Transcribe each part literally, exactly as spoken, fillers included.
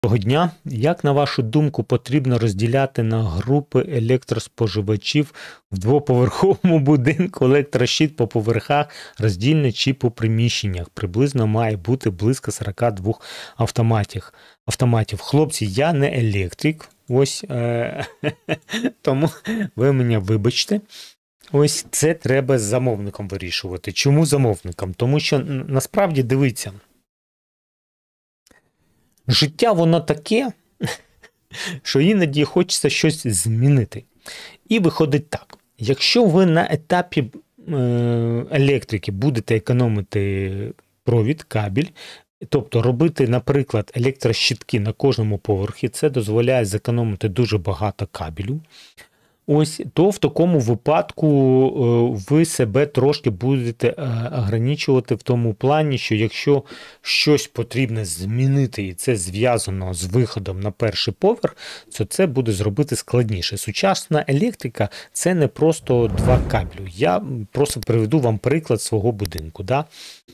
Доброго дня. Як, на вашу думку, потрібно розділяти на групи електроспоживачів в двоповерховому будинку електрощит по поверхах, роздільно чи по приміщеннях? Приблизно має бути близько сорок два автоматів. автоматів. Хлопці, я не електрик, ось, е- тому ви мене вибачте. Ось це треба з замовником вирішувати. Чому замовником? Тому що, насправді, дивіться, життя воно таке, що іноді хочеться щось змінити. І виходить так. Якщо ви на етапі електрики будете економити провід, кабель, тобто робити, наприклад, електрощитки на кожному поверхі, це дозволяє зекономити дуже багато кабелю. Ось, то в такому випадку ви себе трошки будете ограничувати в тому плані, що якщо щось потрібно змінити, і це зв'язано з виходом на перший поверх, то це буде зробити складніше. Сучасна електрика – це не просто два кабелю. Я просто приведу вам приклад свого будинку. Да?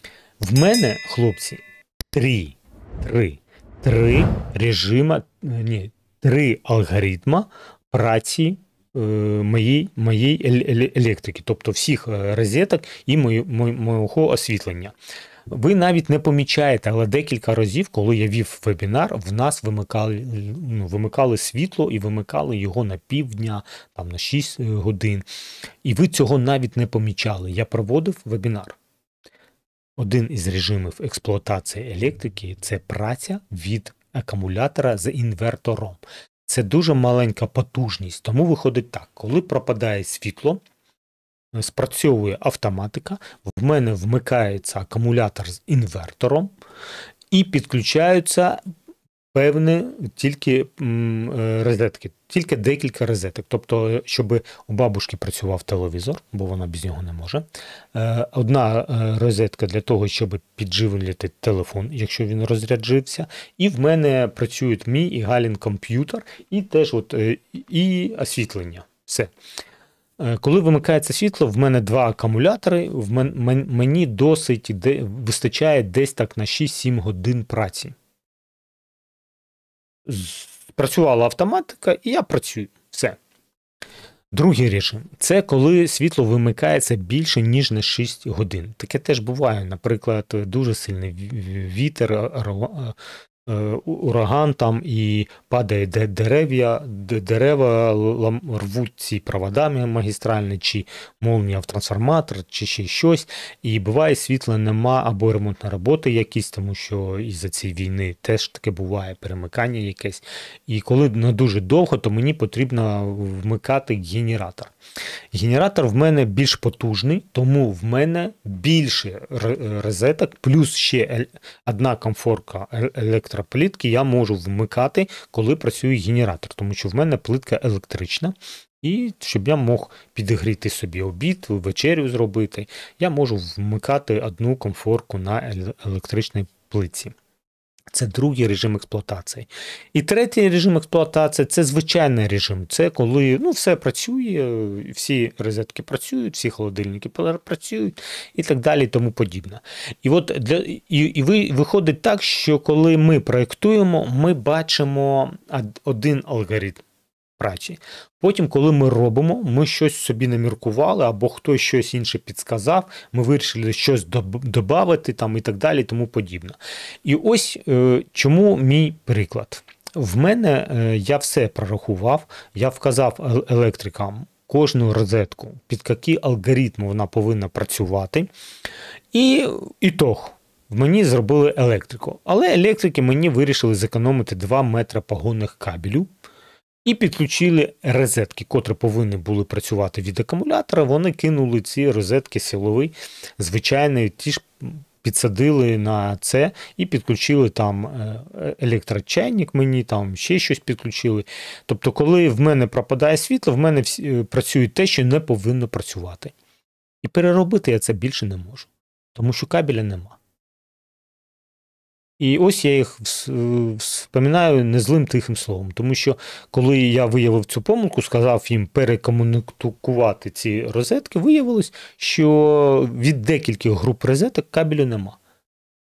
В мене, хлопці, три, три, три режима, ні, три алгоритма праці моєї, моєї електрики, тобто всіх розеток і мого освітлення. Ви навіть не помічаєте, але декілька разів, коли я вів вебінар, в нас вимикали, ну, вимикали світло і вимикали його на півдня, там, на шість годин. І ви цього навіть не помічали. Я проводив вебінар. Один із режимів експлуатації електрики – це праця від акумулятора з інвертором. Це дуже маленька потужність, тому виходить так, коли пропадає світло, спрацьовує автоматика, в мене вмикається акумулятор з інвертором і підключаються певні тільки розетки, тільки декілька розеток. Тобто, щоб у бабушки працював телевізор, бо вона без нього не може. Одна розетка для того, щоб підживлювати телефон, якщо він розряджився. І в мене працюють мій і Галін комп'ютер, і теж от, і освітлення. Все. Коли вимикається світло, в мене два акумулятори, в мен, мені досить вистачає десь так на шість-сім годин праці. Працювала автоматика, і я працюю. Все. Другий режим – це коли світло вимикається більше, ніж на шість годин. Таке теж буває. Наприклад, дуже сильний вітер, ураган там, і падає дерев'я, дерева рвуть ці проводами магістральні, чи молнія в трансформатор, чи ще щось. І буває, світла нема, або ремонтна робота якісь, тому що із-за цієї війни теж таке буває, перемикання якесь. І коли не дуже довго, то мені потрібно вмикати генератор. Генератор в мене більш потужний, тому в мене більше розеток, плюс ще одна комфорка електроплітки я можу вмикати, коли працює генератор, тому що в мене плитка електрична. І щоб я мог підігріти собі обід, вечерю зробити, я можу вмикати одну комфорку на електричній плитці. Це другий режим експлуатації. І третій режим експлуатації – це звичайний режим. Це коли ну, все працює, всі розетки працюють, всі холодильники працюють і так далі і тому подібне. І, от для, і, і ви, виходить так, що коли ми проєктуємо, ми бачимо один алгоритм праці. Потім, коли ми робимо, ми щось собі наміркували, або хтось щось інше підсказав, ми вирішили щось додати там і так далі, і тому подібне. І ось чому мій приклад. В мене я все прорахував, я вказав електрикам кожну розетку, під який алгоритм вона повинна працювати. І ітог. Мені зробили електрику. Але електрики мені вирішили зекономити два метри погонних кабелю. І підключили розетки, котрі повинні були працювати від акумулятора, вони кинули ці розетки силові, звичайні, ті ж підсадили на це і підключили там електрочайник мені, там ще щось підключили. Тобто, коли в мене пропадає світло, в мене працює те, що не повинно працювати. І переробити я це більше не можу, тому що кабеля нема. І ось я їх вспоминаю не злим тихим словом, тому що коли я виявив цю помилку, сказав їм перекомунікувати ці розетки, виявилось, що від декількох груп розеток кабелю нема.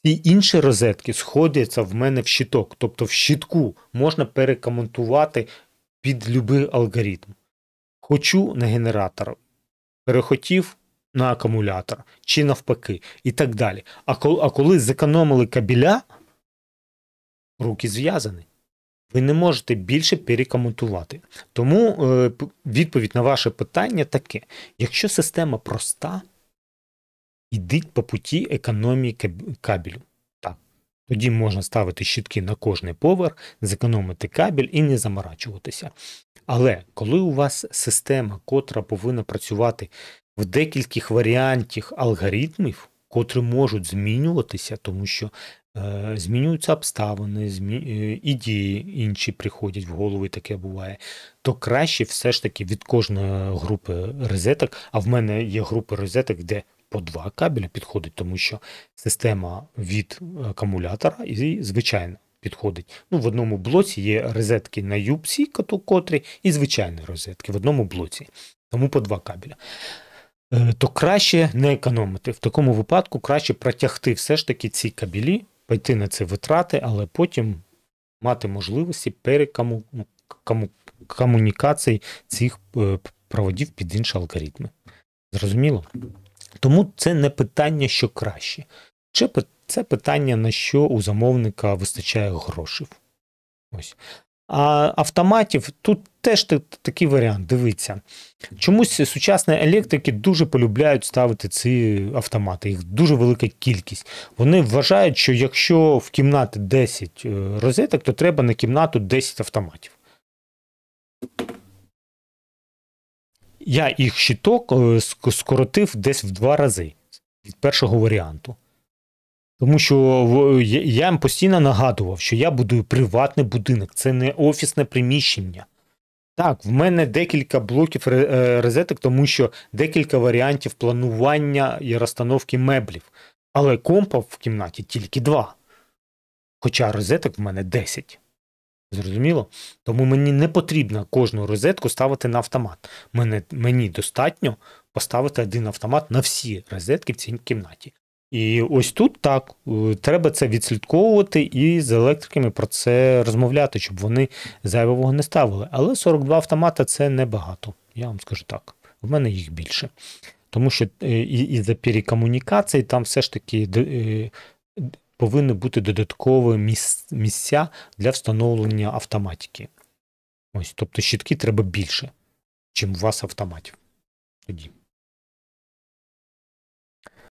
І інші розетки сходяться в мене в щиток. Тобто в щитку можна перекоментувати під будь-який алгоритм. Хочу на генератор, перехотів на акумулятор, чи навпаки, і так далі. А коли, а коли зекономили кабеля, руки зв'язані. Ви не можете більше перекоментувати. Тому е, відповідь на ваше питання таке. Якщо система проста, йдіть по путі економії кабелю. Так. Тоді можна ставити щитки на кожний поверх, зекономити кабель і не заморачуватися. Але коли у вас система, котра повинна працювати в декількох варіантах алгоритмів, котрі можуть змінюватися, тому що е, змінюються обставини, змі... е, ідеї інші приходять в голову, і таке буває, то краще все ж таки від кожної групи розеток, а в мене є групи розеток, де по два кабеля підходить, тому що система від акумулятора і звичайно підходить. Ну, в одному блоці є розетки на Ю-Пі-Сі, котрі, і звичайні розетки в одному блоці. Тому по два кабеля. То краще не економити. В такому випадку краще протягти все ж таки ці кабелі, пойти на це витрати, але потім мати можливості перекомунікації цих проводів під інші алгоритми. Зрозуміло? Тому це не питання, що краще. Це питання, на що у замовника вистачає грошей. Ось. А автоматів, тут теж такий варіант, дивіться. Чомусь сучасні електрики дуже полюбляють ставити ці автомати, їх дуже велика кількість. Вони вважають, що якщо в кімнаті десять розеток, то треба на кімнату десять автоматів. Я їх щиток скоротив десь в два рази від першого варіанту. Тому що я їм постійно нагадував, що я будую приватний будинок, це не офісне приміщення. Так, в мене декілька блоків розеток, тому що декілька варіантів планування і розстановки меблів. Але компа в кімнаті тільки два. Хоча розеток в мене десять. Зрозуміло? Тому мені не потрібно кожну розетку ставити на автомат. Мені, мені достатньо поставити один автомат на всі розетки в цій кімнаті. І ось тут так, треба це відслідковувати і з електриками про це розмовляти, щоб вони зайвого не ставили. Але сорок два автомата – це небагато, я вам скажу так. В мене їх більше. Тому що із-за перекомунікації там все ж таки повинні бути додаткові місця для встановлення автоматики. Ось, тобто щитки треба більше, чим у вас автоматів. Тоді.